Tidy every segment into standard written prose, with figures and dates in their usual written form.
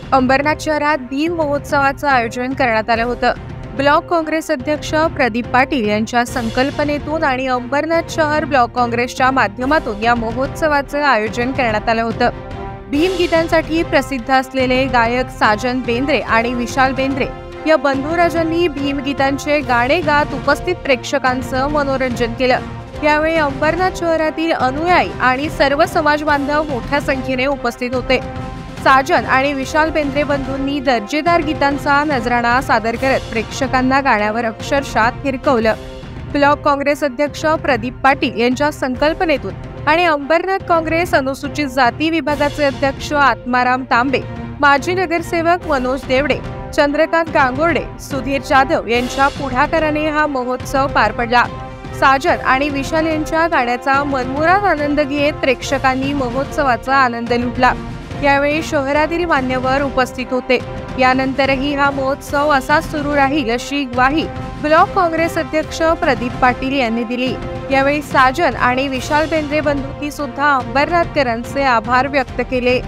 अंबरनाथ शहरात भीम महोत्सवाचं आयोजन करण्यात आलं होतं. ब्लॉक काँग्रेस अध्यक्ष प्रदीप पाटील यांच्या संकल्पनेतून आणि अंबरनाथ शहर ब्लॉक काँग्रेसच्या माध्यमातून या महोत्सवाचं आयोजन करण्यात आलं होतं. भीम गीतांसाठी प्रसिद्ध असलेले गायक साजन बेंद्रे आणि विशाल बेंद्रे या बंधुराजांनी भीम गीतांचे गाणे गात उपस्थित प्रेक्षकांचं मनोरंजन केलं. यावेळी अंबरनाथ शहरातील अनुयायी आणि सर्व समाज बांधव मोठ्या संख्येने उपस्थित होते. साजन आणि विशाल बेंद्रे बंधूंनी दर्जेदार गीतांचा नजराणा सादर करत प्रेक्षकांना गाण्यावर अक्षरशः थिरकवलं. ब्लॉक काँग्रेस अध्यक्ष प्रदीप पाटील यांच्या संकल्पनेतून आणि अंबरनाथ काँग्रेस अनुसूचित जाती विभागाचे अध्यक्ष आत्माराम तांबे, माजी नगरसेवक मनोज देवडे, चंद्रकांत गांगुर्डे, सुधीर जाधव यांच्या पुढाकाराने हा महोत्सव पार पडला. साजन आणि विशाल यांच्या गाण्याचा मनमुराद आनंद घेत प्रेक्षकांनी महोत्सवाचा आनंद लुटला. यावेळी शहरातील मान्यवर उपस्थित होते. यानंतरही हा महोत्सव असाच सुरू राहील अशी ग्वाही ब्लॉक काँग्रेस अध्यक्ष प्रदीप पाटील यांनी दिली. यावेळी साजन आणि विशाल बेंद्रे बंधूंनी सुद्धा अंबरनाथकरांचे आभार व्यक्त केले.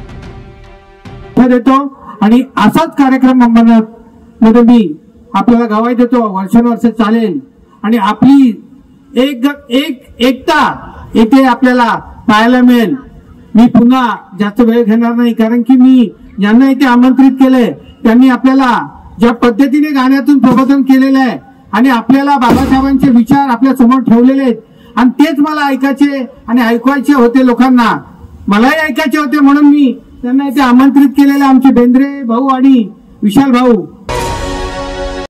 आणि असाच कार्यक्रम अंबरनाथ मध्ये मी आपल्याला गवाही देतो, वर्षानुवर्ष चालेल आणि आपली एकता इथे आपल्याला पाहायला मिळेल. मी पुन्हा जास्त वेळ घेणार नाही, कारण की मी ज्यांना इथे आमंत्रित केलंय त्यांनी आपल्याला ज्या पद्धतीने गाण्यातून प्रबोधन केलेलं आहे आणि आपल्याला बाबासाहेबांचे विचार आपल्या समोर ठेवलेले आहेत आणि तेच मला ऐकायचे आणि ऐकवायचे होते. लोकांना मलाही ऐकायचे होते, म्हणून मी त्यांना इथे आमंत्रित केलेले आमचे बेंद्रे भाऊ आणि विशाल भाऊ